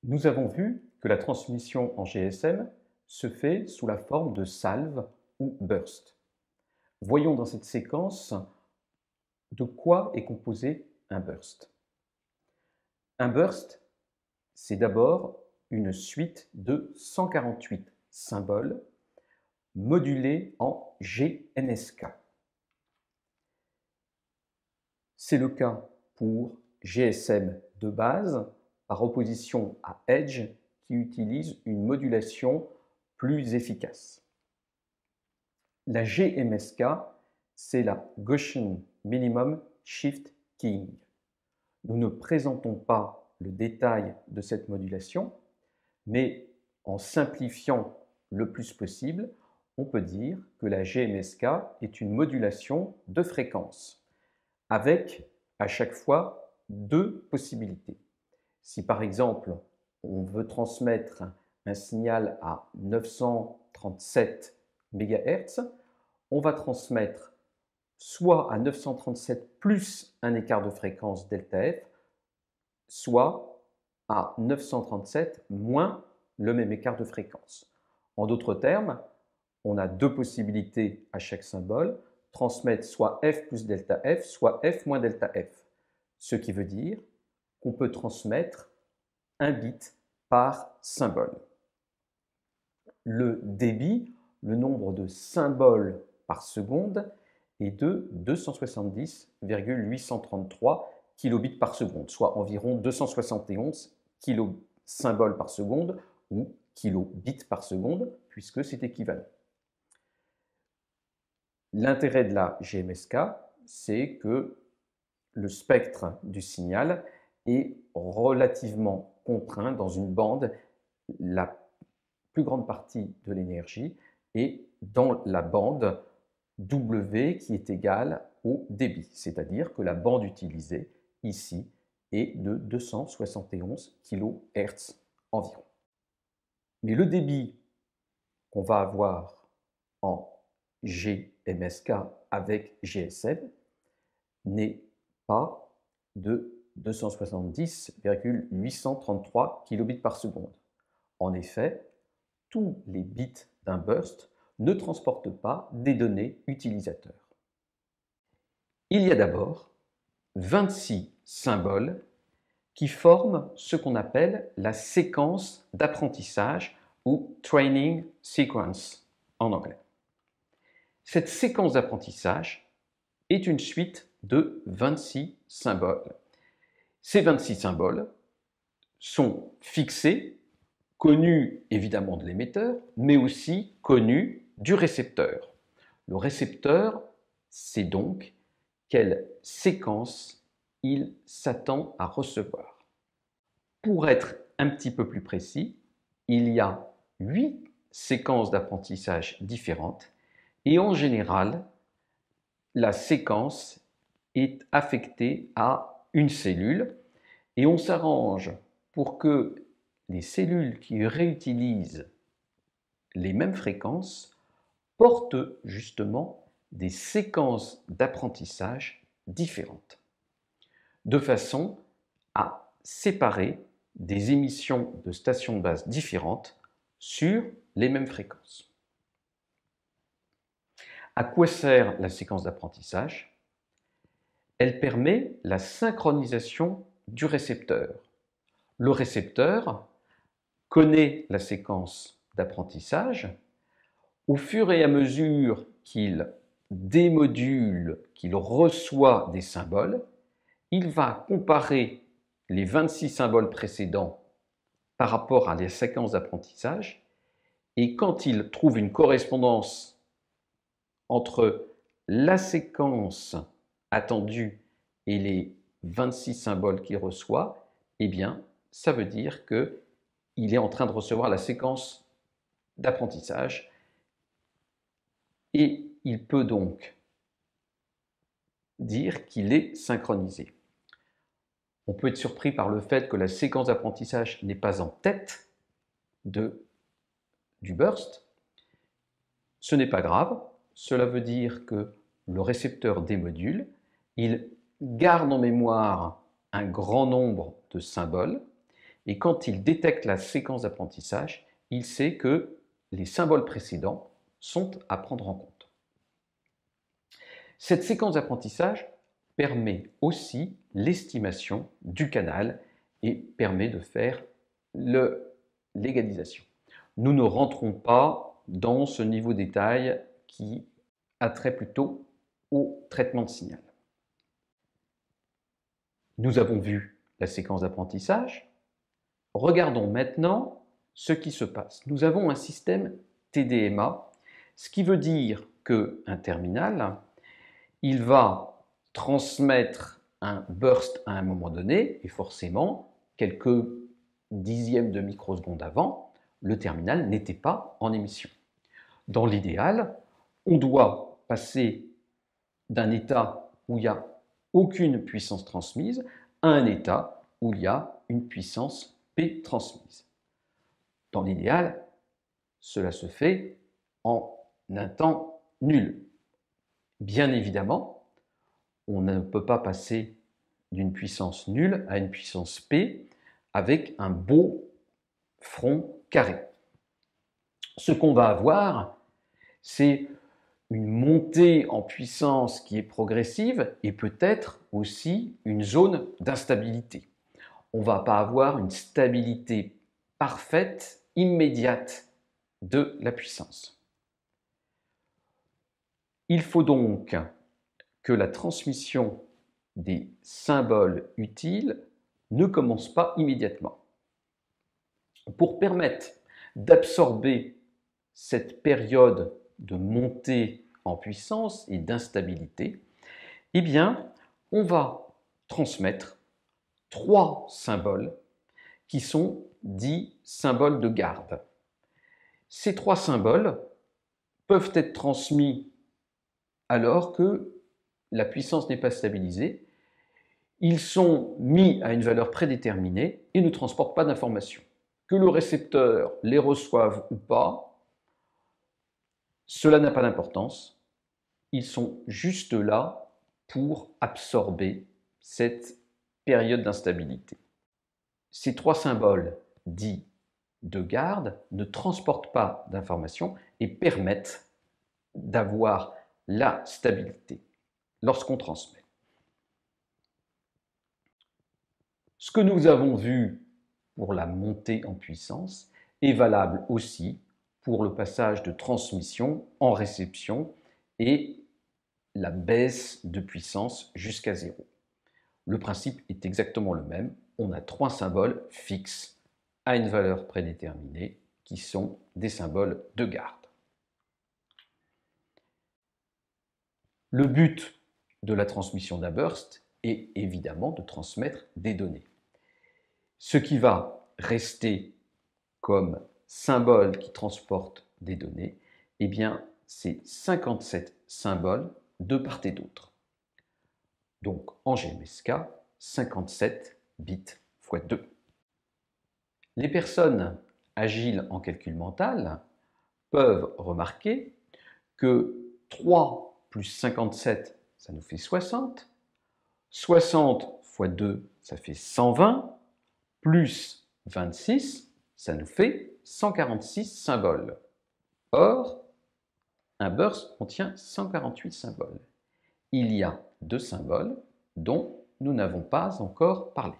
Nous avons vu que la transmission en GSM se fait sous la forme de salves ou bursts. Voyons dans cette séquence de quoi est composé un burst. Un burst, c'est d'abord une suite de 148 symboles modulés en GMSK. C'est le cas pour GSM de base, par opposition à Edge, qui utilise une modulation plus efficace. La GMSK, c'est la Gaussian Minimum Shift Keying. Nous ne présentons pas le détail de cette modulation, mais en simplifiant le plus possible, on peut dire que la GMSK est une modulation de fréquence, avec à chaque fois deux possibilités. Si par exemple, on veut transmettre un signal à 937 MHz, on va transmettre soit à 937 plus un écart de fréquence delta F, soit à 937 moins le même écart de fréquence. En d'autres termes, on a deux possibilités à chaque symbole, transmettre soit F plus delta F, soit F moins delta F. Ce qui veut dire qu'on peut transmettre un bit par symbole. Le débit, le nombre de symboles par seconde, est de 270,833 kilobits par seconde, soit environ 271 kilosymboles par seconde ou kilobits par seconde, puisque c'est équivalent. L'intérêt de la GMSK, c'est que le spectre du signal est relativement contraint dans une bande. La plus grande partie de l'énergie est dans la bande W qui est égale au débit, c'est-à-dire que la bande utilisée ici est de 271 kHz environ. Mais le débit qu'on va avoir en GMSK avec GSM n'est pas de 270,833 kilobits par seconde. En effet, tous les bits d'un burst ne transportent pas des données utilisateurs. Il y a d'abord 26 symboles qui forment ce qu'on appelle la séquence d'apprentissage ou training sequence en anglais. Cette séquence d'apprentissage est une suite de 26 symboles. Ces 26 symboles sont fixés, connus évidemment de l'émetteur, mais aussi connus du récepteur. Le récepteur sait donc quelle séquence il s'attend à recevoir. Pour être un petit peu plus précis, il y a 8 séquences d'apprentissage différentes et en général, la séquence est affectée à une cellule et on s'arrange pour que les cellules qui réutilisent les mêmes fréquences portent justement des séquences d'apprentissage différentes, de façon à séparer des émissions de stations de base différentes sur les mêmes fréquences. À quoi sert la séquence d'apprentissage? Elle permet la synchronisation du récepteur. Le récepteur connaît la séquence d'apprentissage. Au fur et à mesure qu'il démodule, qu'il reçoit des symboles, il va comparer les 26 symboles précédents par rapport à la séquence d'apprentissage et quand il trouve une correspondance entre la séquence attendue et les 26 symboles qu'il reçoit, eh bien, ça veut dire qu'il est en train de recevoir la séquence d'apprentissage et il peut donc dire qu'il est synchronisé. On peut être surpris par le fait que la séquence d'apprentissage n'est pas en tête du burst. Ce n'est pas grave, cela veut dire que le récepteur démodule, il garde en mémoire un grand nombre de symboles Et quand il détecte la séquence d'apprentissage, il sait que les symboles précédents sont à prendre en compte. Cette séquence d'apprentissage permet aussi l'estimation du canal et permet de faire l'égalisation. Nous ne rentrons pas dans ce niveau de détail qui a trait plutôt au traitement de signal. Nous avons vu la séquence d'apprentissage. Regardons maintenant ce qui se passe. Nous avons un système TDMA, ce qui veut dire qu'un terminal, il va transmettre un burst à un moment donné, et forcément, quelques dixièmes de microsecondes avant, le terminal n'était pas en émission. Dans l'idéal, on doit passer d'un état où il n'y a aucune puissance transmise à un état où il y a une puissance P transmise. Dans l'idéal, cela se fait en un temps nul. Bien évidemment, on ne peut pas passer d'une puissance nulle à une puissance P avec un beau front carré. Ce qu'on va avoir, c'est une montée en puissance qui est progressive et peut-être aussi une zone d'instabilité. On ne va pas avoir une stabilité parfaite, immédiate de la puissance. Il faut donc que la transmission des symboles utiles ne commence pas immédiatement. Pour permettre d'absorber cette période de montée en puissance et d'instabilité, eh bien, on va transmettre 3 symboles qui sont dits symboles de garde. Ces 3 symboles peuvent être transmis alors que la puissance n'est pas stabilisée. Ils sont mis à une valeur prédéterminée et ne transportent pas d'informations. Que le récepteur les reçoive ou pas, cela n'a pas d'importance. Ils sont juste là pour absorber cette période d'instabilité. Ces 3 symboles dits de garde ne transportent pas d'informations et permettent d'avoir la stabilité lorsqu'on transmet. Ce que nous avons vu pour la montée en puissance est valable aussi pour le passage de transmission en réception et la baisse de puissance jusqu'à 0. Le principe est exactement le même. On a 3 symboles fixes à une valeur prédéterminée qui sont des symboles de garde. Le but de la transmission d'un burst est évidemment de transmettre des données. Ce qui va rester comme symbole qui transporte des données, eh bien, c'est 57 symboles de part et d'autre. Donc, en GMSK, 57 bits x 2. Les personnes agiles en calcul mental peuvent remarquer que 3 plus 57, ça nous fait 60. 60 x 2, ça fait 120. Plus 26, ça nous fait 146 symboles. Or, un burst contient 148 symboles. Il y a 2 symboles dont nous n'avons pas encore parlé.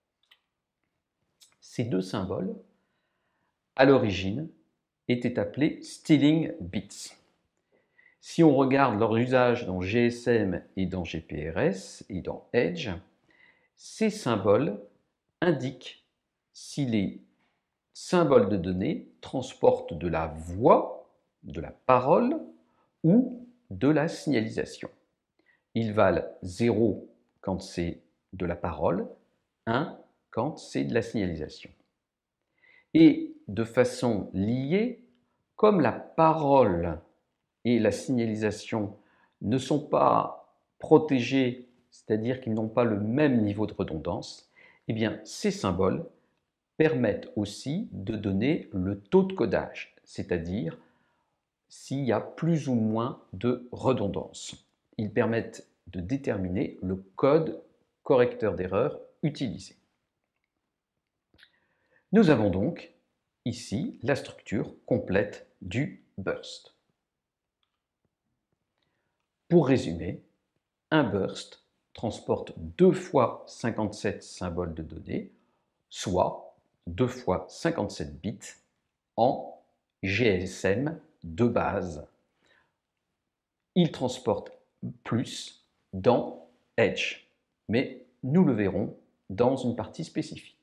Ces 2 symboles, à l'origine, étaient appelés stealing bits. Si on regarde leur usage dans GSM et dans GPRS et dans Edge, ces symboles indiquent si les symboles de données transportent de la voix, de la parole ou de la signalisation. Ils valent 0 quand c'est de la parole, 1 quand c'est de la signalisation. Et de façon liée, comme la parole et la signalisation ne sont pas protégés, c'est-à-dire qu'ils n'ont pas le même niveau de redondance, eh bien, ces symboles permettent aussi de donner le taux de codage, c'est-à-dire s'il y a plus ou moins de redondance. Ils permettent de déterminer le code correcteur d'erreur utilisé. Nous avons donc ici la structure complète du burst. Pour résumer, un burst transporte 2 fois 57 symboles de données, soit 2 fois 57 bits en GSM de base. Il transporte plus dans Edge, mais nous le verrons dans une partie spécifique.